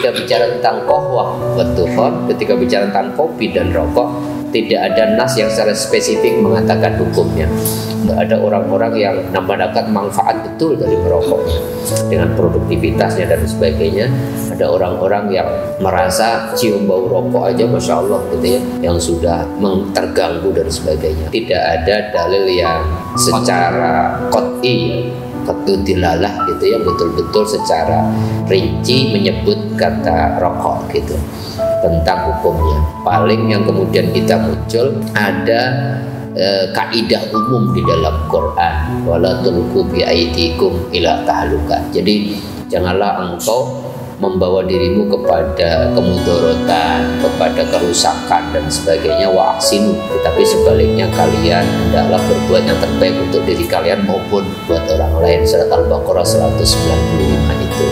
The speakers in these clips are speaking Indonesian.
ketika bicara tentang qahwah wa dukhon, ketika bicara tentang kopi dan rokok, tidak ada nas yang secara spesifik mengatakan hukumnya. Tidak ada orang-orang yang mendapatkan manfaat betul dari merokok dengan produktivitasnya dan sebagainya. Ada orang-orang yang merasa cium bau rokok aja masya Allah gitu ya, yang sudah terganggu dan sebagainya. Tidak ada dalil yang secara qat'i, qat'u dilalah gitu ya, betul-betul secara rinci menyebut kata rokok gitu tentang hukumnya. Paling yang kemudian kita muncul ada kaidah umum di dalam Quran, wala tulqu bi aidikum ila tahluka. Jadi janganlah engkau membawa dirimu kepada kemudaratan, kepada kerusakan dan sebagainya, wa ahsinu, tetapi sebaliknya kalian hendaklah berbuat yang terbaik untuk diri kalian maupun buat orang lain. Surat Al-Baqarah 195 itu.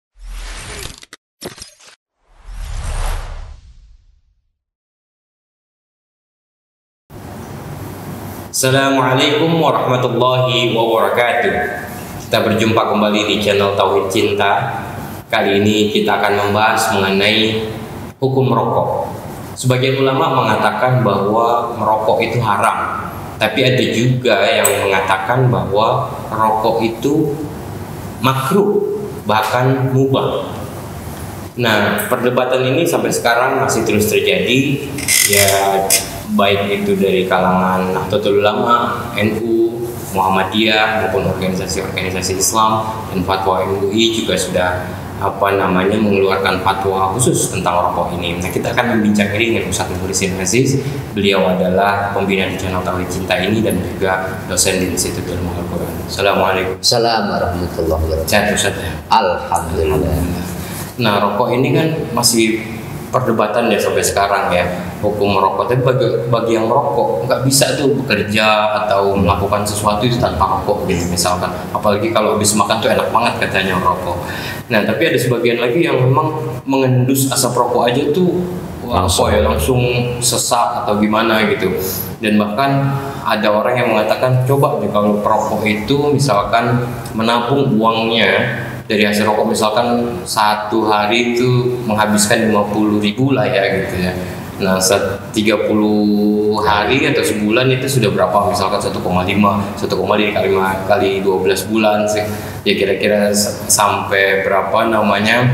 Assalamualaikum warahmatullahi wabarakatuh. Kita berjumpa kembali di channel Tauhid Cinta. Kali ini kita akan membahas mengenai hukum merokok. Sebagian ulama mengatakan bahwa merokok itu haram, tapi ada juga yang mengatakan bahwa rokok itu makruh, bahkan mubah. Nah, perdebatan ini sampai sekarang masih terus terjadi, ya baik itu dari kalangan Nahdlatul Ulama, NU, Muhammadiyah maupun organisasi-organisasi Islam, dan fatwa MUI juga sudah mengeluarkan fatwa khusus tentang rokok ini. Nah, kita akan membincang ini dengan Ustaz Mukhlisin Aziz. Beliau adalah pembina di channel Tauhid Cinta ini dan juga dosen di Institut Ilmu Al-Quran. Assalamualaikum. Assalamualaikum warahmatullahi wabarakatuh. Sehat Ustaz? Alhamdulillah. Nah, rokok ini kan masih perdebatan ya sampai sekarang ya, hukum merokok. Tapi bagi yang merokok nggak bisa tuh bekerja atau melakukan sesuatu itu tanpa rokok gitu misalkan. Apalagi kalau habis makan tuh enak banget katanya rokok. Nah, tapi ada sebagian lagi yang memang mengendus asap rokok aja tuh langsung sesak atau gimana gitu. Dan bahkan ada orang yang mengatakan coba deh kalau perokok itu misalkan menabung uangnya dari hasil rokok, misalkan satu hari itu menghabiskan 50.000 lah ya gitu ya. Nah, 30 hari atau sebulan itu sudah berapa? Misalkan 1,5 kali 12 bulan sih. Ya kira-kira sampai berapa namanya?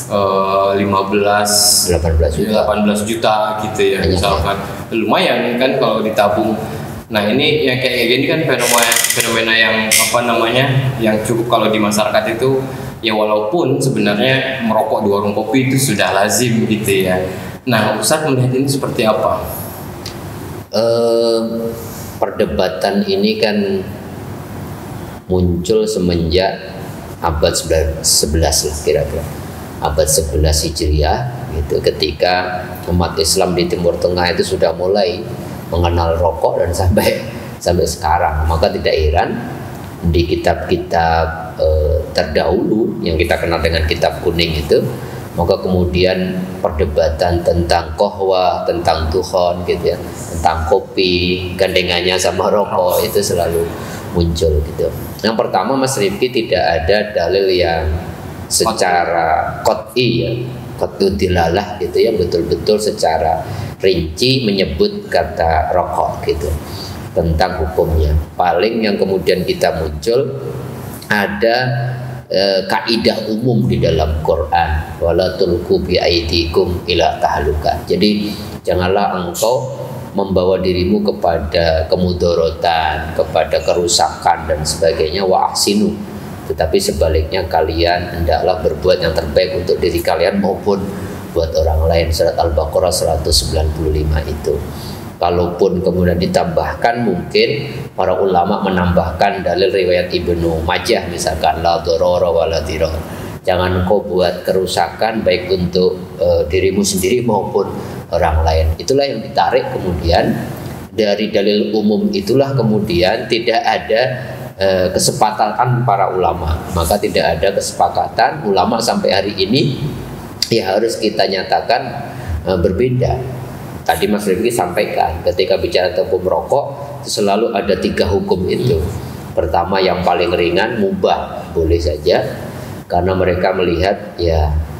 18 juta gitu ya misalkan. Lumayan kan kalau ditabung. Nah, ini yang kayak gini kan fenomena yang yang cukup kalau di masyarakat itu ya, walaupun sebenarnya merokok di warung kopi itu sudah lazim gitu ya. Nah, Ustaz melihat ini seperti apa? Perdebatan ini kan muncul semenjak abad 11 lah kira-kira. Abad 11 Hijriah gitu, ketika umat Islam di Timur Tengah itu sudah mulai mengenal rokok dan sampai sekarang. Maka tidak heran di kitab-kitab terdahulu yang kita kenal dengan kitab kuning itu, maka kemudian perdebatan tentang qahwah, tentang dukhon gitu ya, tentang kopi, gandengannya sama rokok itu selalu muncul gitu. Yang pertama, Mas Rifki, tidak ada dalil yang secara qat'i ya, qat'u dilalah gitu ya, betul-betul secara rinci menyebut kata rokok gitu tentang hukumnya. Paling yang kemudian kita muncul ada kaidah umum di dalam Quran, wala tulqu bi aidikum ila tahluka. Jadi janganlah engkau membawa dirimu kepada kemudaratan, kepada kerusakan dan sebagainya, wa ahsinu, tetapi sebaliknya kalian hendaklah berbuat yang terbaik untuk diri kalian maupun buat orang lain. Surat Al-Baqarah 195 itu. Kalaupun kemudian ditambahkan, mungkin para ulama menambahkan dalil riwayat Ibnu Majah misalkan, la dororo wa la dirar, jangan kau buat kerusakan baik untuk dirimu sendiri maupun orang lain. Itulah yang ditarik kemudian dari dalil umum itulah kemudian tidak ada kesepakatan para ulama. Maka tidak ada kesepakatan ulama sampai hari ini, ya harus kita nyatakan berbeda. Tadi Mas Rifki sampaikan ketika bicara tentang hukum rokok selalu ada 3 hukum itu. Pertama, yang paling ringan, mubah, boleh saja, karena mereka melihat ya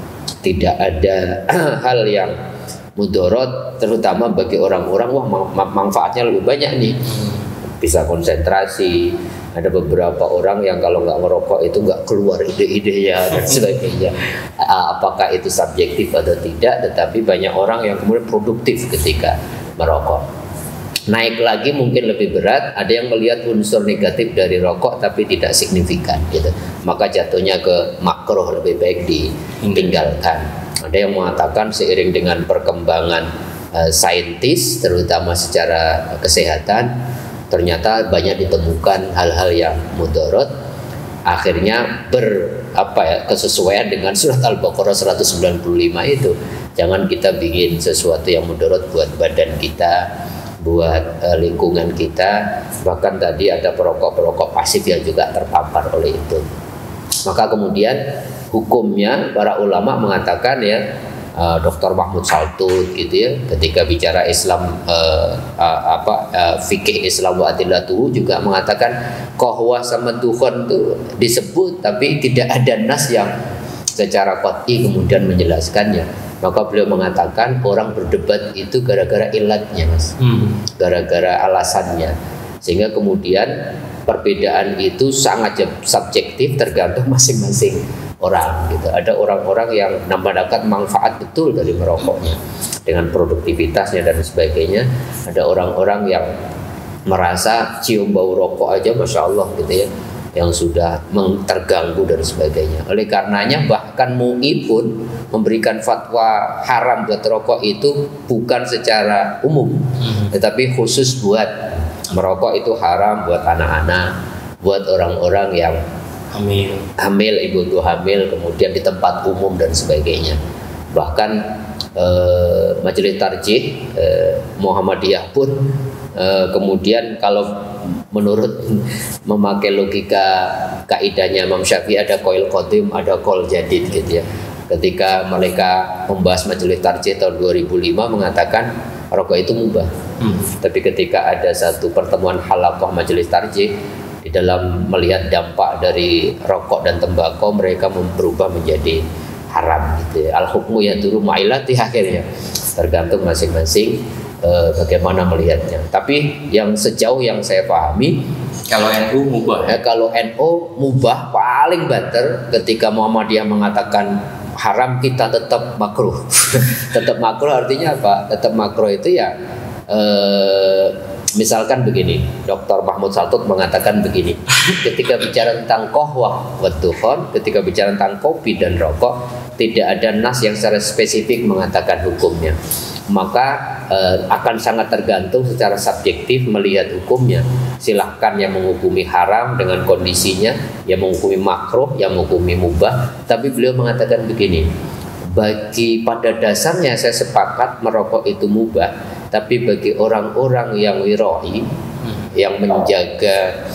tidak ada hal yang mudorot, terutama bagi orang-orang. Wah, manfaatnya lebih banyak nih, bisa konsentrasi. Ada beberapa orang yang kalau nggak ngerokok itu nggak keluar ide-idenya dan sebagainya. Apakah itu subjektif atau tidak, tetapi banyak orang yang kemudian produktif ketika merokok. Naik lagi mungkin lebih berat, ada yang melihat unsur negatif dari rokok tapi tidak signifikan gitu. Maka jatuhnya ke makruh, lebih baik ditinggalkan. Ada yang mengatakan seiring dengan perkembangan saintis terutama secara kesehatan, ternyata banyak ditemukan hal-hal yang mudorot, akhirnya kesesuaian dengan surat Al-Baqarah 195 itu. Jangan kita bikin sesuatu yang mudorot buat badan kita, buat lingkungan kita. Bahkan tadi ada perokok-perokok pasif yang juga terpapar oleh itu. Maka kemudian hukumnya para ulama mengatakan ya, Dr. Mahmud Saltut gitu ya, ketika bicara Islam fikih Islam wa adillatuhu juga mengatakan qahwah sama dukhon itu disebut tapi tidak ada nas yang secara qat'i kemudian menjelaskannya. Maka beliau mengatakan orang berdebat itu gara-gara ilatnya, Mas. Gara-gara alasannya. Sehingga kemudian perbedaan itu sangat subjektif, tergantung masing-masing orang gitu. Ada orang-orang yang mendapatkan manfaat betul dari merokoknya dengan produktivitasnya dan sebagainya. Ada orang-orang yang merasa cium bau rokok aja Masya Allah gitu ya, yang sudah terganggu dan sebagainya. Oleh karenanya bahkan MUI pun memberikan fatwa haram buat rokok itu bukan secara umum, tetapi khusus buat merokok itu haram buat anak-anak, buat orang-orang yang hamil, ibu-ibu hamil, kemudian di tempat umum dan sebagainya. Bahkan Majelis Tarjih Muhammadiyah pun kemudian kalau menurut memakai logika kaidahnya Imam Syafi'i, ada qaul qadim, ada qaul jadid gitu ya. Ketika mereka membahas Majelis Tarjih tahun 2005 mengatakan rokok itu mubah. Tapi ketika ada satu pertemuan halaqah Majelis Tarjih, di dalam melihat dampak dari rokok dan tembakau, mereka berubah menjadi haram gitu ya. Al-hukmu yaduru ma'ilati, akhirnya tergantung masing-masing bagaimana melihatnya. Tapi yang sejauh yang saya pahami, kalau NU mubah kalau NU mubah paling banter. Ketika Muhammadiyah mengatakan haram, kita tetap makruh. Tetap makruh artinya apa? Tetap makruh itu ya misalkan begini, Dr. Mahmud Saltut mengatakan begini, ketika bicara tentang qahwah wa dukhon, ketika bicara tentang kopi dan rokok, tidak ada nas yang secara spesifik mengatakan hukumnya. Maka akan sangat tergantung secara subjektif melihat hukumnya. Silahkan yang menghukumi haram dengan kondisinya, yang menghukumi makruh, yang menghukumi mubah. Tapi beliau mengatakan begini, bagi pada dasarnya saya sepakat merokok itu mubah, tapi bagi orang-orang yang wiroi, yang menjaga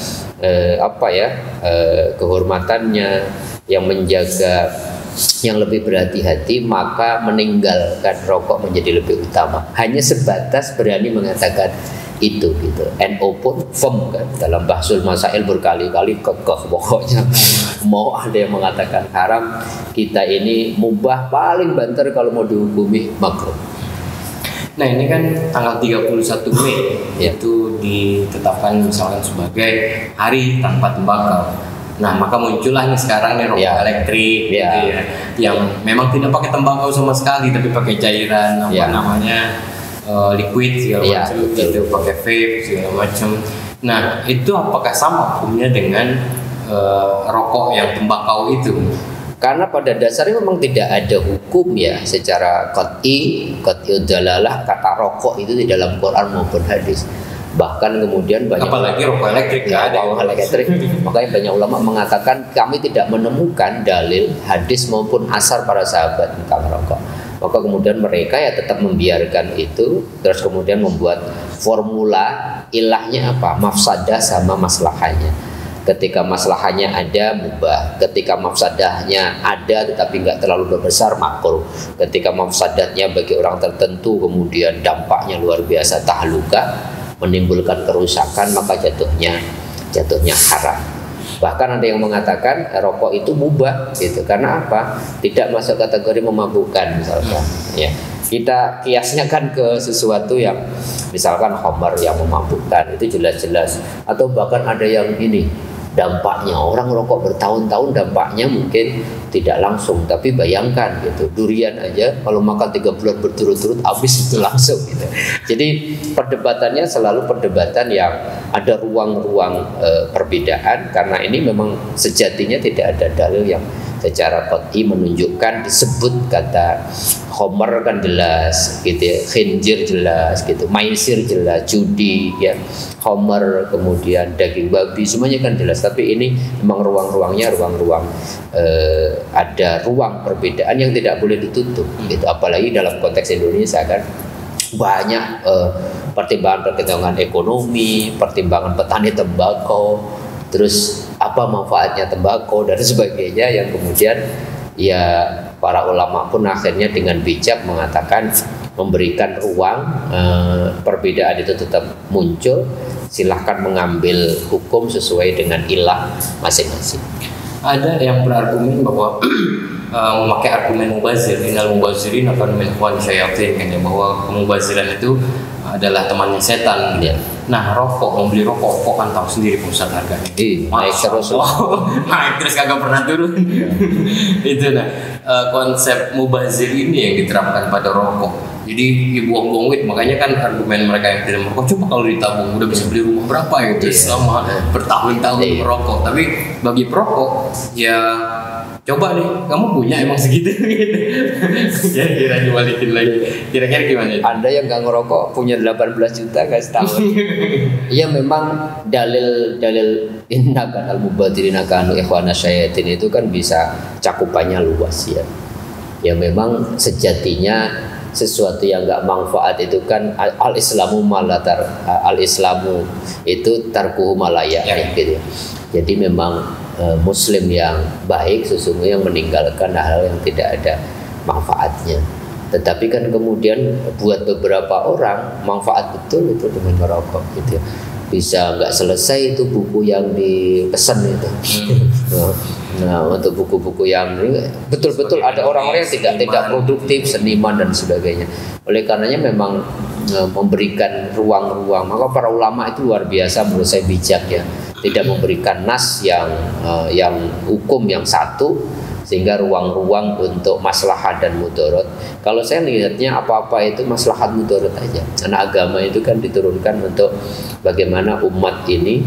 kehormatannya, yang menjaga, yang lebih berhati-hati, maka meninggalkan rokok menjadi lebih utama. Hanya sebatas berani mengatakan itu gitu. NU pun firm kan dalam Bahsul Masail berkali-kali kekeh pokoknya mau ada yang mengatakan haram, kita ini mubah paling banter kalau mau dihukumi makruh. Nah ini kan tanggal 31 Mei itu ditetapkan misalkan sebagai hari tanpa tembakau. Nah maka muncullah nih sekarang nih rokok elektrik gitu ya, yang memang tidak pakai tembakau sama sekali tapi pakai cairan liquid segala macam gitu, pakai vape segala macam. Nah itu apakah sama hukumnya dengan rokok yang tembakau itu? Karena pada dasarnya memang tidak ada hukum ya secara qat'i dalalah kata rokok itu di dalam Quran maupun hadis. Bahkan kemudian banyak, apalagi rokok elektrik elektrik. Makanya banyak ulama mengatakan kami tidak menemukan dalil hadis maupun asar para sahabat tentang rokok. Maka kemudian mereka ya tetap membiarkan itu, terus kemudian membuat formula ilahnya apa? Mafsadah sama maslahahnya. Ketika maslahahnya ada mubah, ketika mafsadahnya ada tetapi nggak terlalu besar makruh, ketika mafsadahnya bagi orang tertentu kemudian dampaknya luar biasa tahluka, menimbulkan kerusakan, maka jatuhnya haram. Bahkan ada yang mengatakan rokok itu mubah gitu. Karena apa? Tidak masuk kategori memabukkan misalkan. Ya. Kita kiasnya kan ke sesuatu yang misalkan khamar yang memabukkan, itu jelas-jelas. Atau bahkan ada yang ini, dampaknya orang rokok bertahun-tahun dampaknya mungkin tidak langsung, tapi bayangkan gitu, durian aja kalau makan 3 bulan berturut-turut habis itu langsung gitu. Jadi perdebatannya selalu perdebatan yang ada ruang-ruang perbedaan, karena ini memang sejatinya tidak ada dalil yang secara qat'i menunjukkan. Disebut kata khamar kan jelas gitu ya, khinjir jelas gitu, maisir jelas, judi ya, khamar, kemudian daging babi, semuanya kan jelas. Tapi ini memang ruang-ruangnya ruang-ruang ada ruang perbedaan yang tidak boleh ditutup gitu. Apalagi dalam konteks Indonesia kan banyak pertimbangan ekonomi, pertimbangan petani tembakau, terus apa manfaatnya tembakau dan sebagainya, yang kemudian ya para ulama pun akhirnya dengan bijak mengatakan, memberikan ruang perbedaan itu tetap muncul, silahkan mengambil hukum sesuai dengan ilah masing-masing. Ada yang berargumen bahwa memakai argumen mubazir, innal mubazirin akan min ikhwan syayatin, kan ya, bahwa pemubaziran itu adalah temannya setan. Ya. Nah, membeli rokok kan tahu sendiri pusat harganya. Naik terus. Naik terus kagak pernah turun. Itu konsep mubazir ini yang diterapkan pada rokok. Jadi buang-buang duit, makanya kan argumen mereka yang tidak merokok, coba kalau ditabung udah bisa beli rumah berapa ya gitu selama bertahun-tahun merokok. Tapi bagi perokok ya coba nih, kamu punya emang segitu gitu. Kira-kira dibalikin lagi. Kira-kira gimana? Anda yang nggak ngerokok punya 18 juta nggak setahun? Iya, memang dalil inna kanal mubadzirina kanu ikhwana syayatin itu kan bisa cakupannya luas ya. Ya memang sejatinya sesuatu yang nggak manfaat itu kan al-islamu malatar, al-islamu itu tarkuhu malaya gitu. Jadi memang muslim yang baik sesungguhnya yang meninggalkan hal yang tidak ada manfaatnya. Tetapi kan kemudian buat beberapa orang manfaat betul itu dengan merokok gitu ya. Bisa nggak selesai itu buku yang dipesan itu. Nah, untuk buku-buku yang ini betul-betul ada orang-orang yang tidak produktif, seniman dan sebagainya. Oleh karenanya memang memberikan ruang-ruang. Maka para ulama itu luar biasa menurut saya bijak ya. Tidak memberikan nas yang hukum yang satu, sehingga ruang-ruang untuk maslahat dan mudarat. Kalau saya lihatnya apa-apa itu maslahat mudarat aja. Karena agama itu kan diturunkan untuk bagaimana umat ini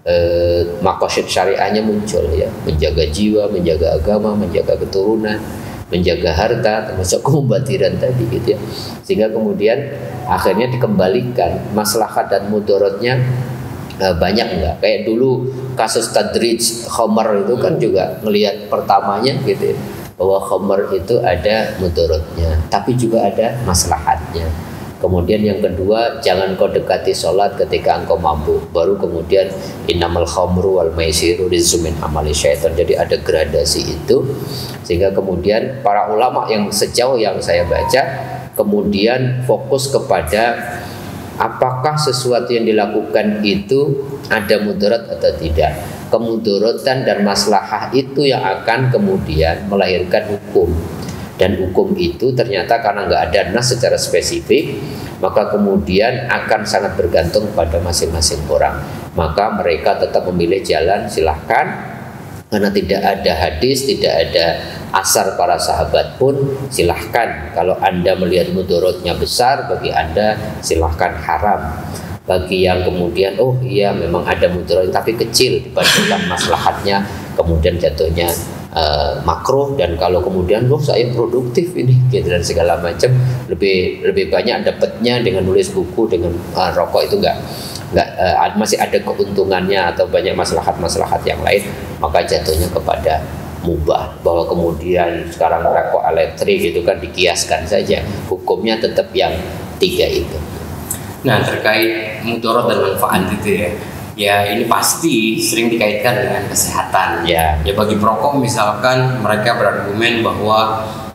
maqasid syariahnya muncul ya, menjaga jiwa, menjaga agama, menjaga keturunan, menjaga harta, termasuk kemubadiran tadi gitu ya. Sehingga kemudian akhirnya dikembalikan maslahat dan mudaratnya banyak enggak. Kayak dulu kasus tadrij khamar itu kan juga ngelihat pertamanya gitu ya, bahwa khamar itu ada mudaratnya tapi juga ada maslahatnya. Kemudian yang kedua, jangan kau dekati sholat ketika engkau mabuk. Baru kemudian innamal khamru wal maisiru rizqun min amali syaitan. Jadi ada gradasi itu, sehingga kemudian para ulama yang sejauh yang saya baca kemudian fokus kepada apakah sesuatu yang dilakukan itu ada mudarat atau tidak. Kemudaratan dan maslahah itu yang akan kemudian melahirkan hukum. Dan hukum itu ternyata karena nggak ada nas secara spesifik, maka kemudian akan sangat bergantung pada masing-masing orang. Maka mereka tetap memilih jalan silahkan, karena tidak ada hadis, tidak ada asar para sahabat pun silahkan. Kalau Anda melihat mudaratnya besar, bagi Anda silahkan haram. Bagi yang kemudian oh iya memang ada mudarat tapi kecil dibandingkan maslahatnya, kemudian jatuhnya makruh. Dan kalau kemudian loh saya produktif ini gitu dan segala macam, lebih banyak dapatnya dengan nulis buku, dengan rokok itu enggak masih ada keuntungannya atau banyak maslahat yang lain, maka jatuhnya kepada mubah. Bahwa kemudian sekarang rokok elektrik itu kan dikiaskan saja, hukumnya tetap yang tiga itu. Nah, terkait mudarat dan manfaat itu ya ini pasti sering dikaitkan dengan kesehatan. Ya bagi perokok misalkan mereka berargumen bahwa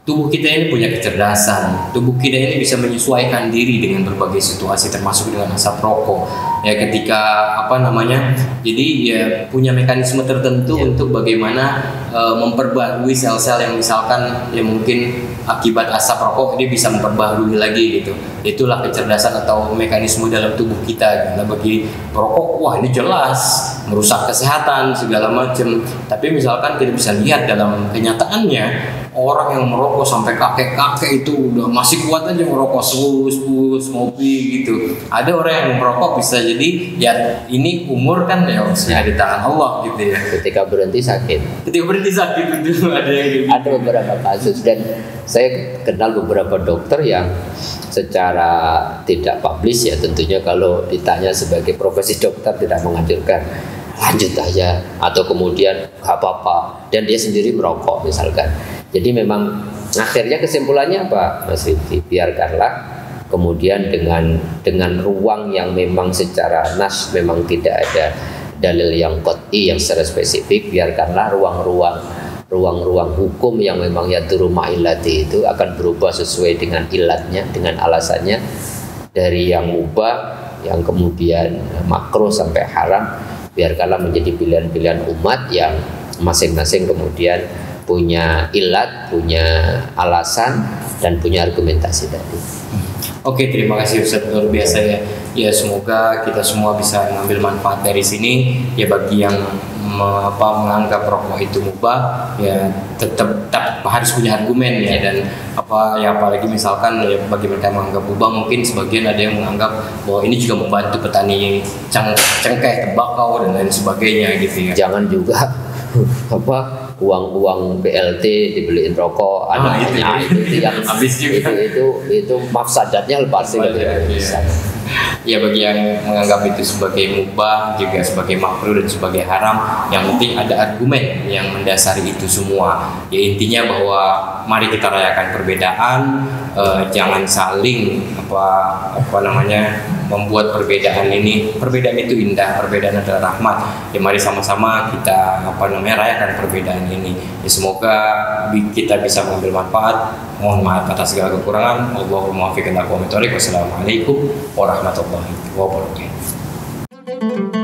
tubuh kita ini punya kecerdasan, tubuh kita ini bisa menyesuaikan diri dengan berbagai situasi termasuk dengan asap rokok. Ya ketika jadi ya punya mekanisme tertentu untuk bagaimana memperbarui sel-sel yang misalkan ya mungkin akibat asap rokok dia bisa memperbarui lagi gitu. Itulah kecerdasan atau mekanisme dalam tubuh kita. Nah bagi perokok, wah ini jelas merusak kesehatan segala macam. Tapi misalkan kita bisa lihat dalam kenyataannya, orang yang merokok sampai kakek-kakek itu udah masih kuat aja merokok, spus ngopi gitu. Ada orang yang merokok bisa jadi ya ini umur kan ya di tangan Allah gitu ya. Ketika berhenti sakit itu ada yang gitu. Ada beberapa kasus, dan saya kenal beberapa dokter yang secara tidak publish ya, tentunya kalau ditanya sebagai profesi dokter tidak menganjurkan, lanjut aja atau kemudian gak apa-apa, dan dia sendiri merokok misalkan. Jadi memang akhirnya kesimpulannya apa, Mas Rifki? Biarkanlah kemudian dengan ruang yang memang secara nas memang tidak ada dalil yang qat'i yang secara spesifik, biarkanlah ruang-ruang hukum yang memang yaduru ma'ilati itu akan berubah sesuai dengan ilatnya, dengan alasannya, dari yang mubah, yang kemudian makruh sampai haram. Biarkanlah menjadi pilihan-pilihan umat yang masing-masing kemudian punya ilat, punya alasan, dan punya argumentasi tadi. Oke, terima kasih Ustaz, luar biasa ya. Ya semoga kita semua bisa mengambil manfaat dari sini. Ya bagi yang menganggap rokok itu mubah, ya tetap harus punya argumen ya, dan apalagi misalkan ya bagi mereka yang menganggap mubah, mungkin sebagian ada yang menganggap bahwa ini juga membantu petani cengkeh, tembakau dan lain sebagainya gitu ya. Jangan juga uang BLT dibeliin rokok, itu yang habis juga. Itu mafsadatnya pasti bisa. Ya bagi yang menganggap itu sebagai mubah, juga sebagai makruh dan sebagai haram, yang penting ada argumen yang mendasari itu semua. Ya intinya bahwa mari kita rayakan perbedaan, jangan saling membuat perbedaan itu indah. Perbedaan adalah rahmat. Ya mari sama-sama kita rayakan perbedaan ini. Ya semoga kita bisa mengambil manfaat. Mohon maaf atas segala kekurangan. Allahumma muwaffiq ila aqwamit thoriq. Wassalamualaikum warahmatullahi wabarakatuh.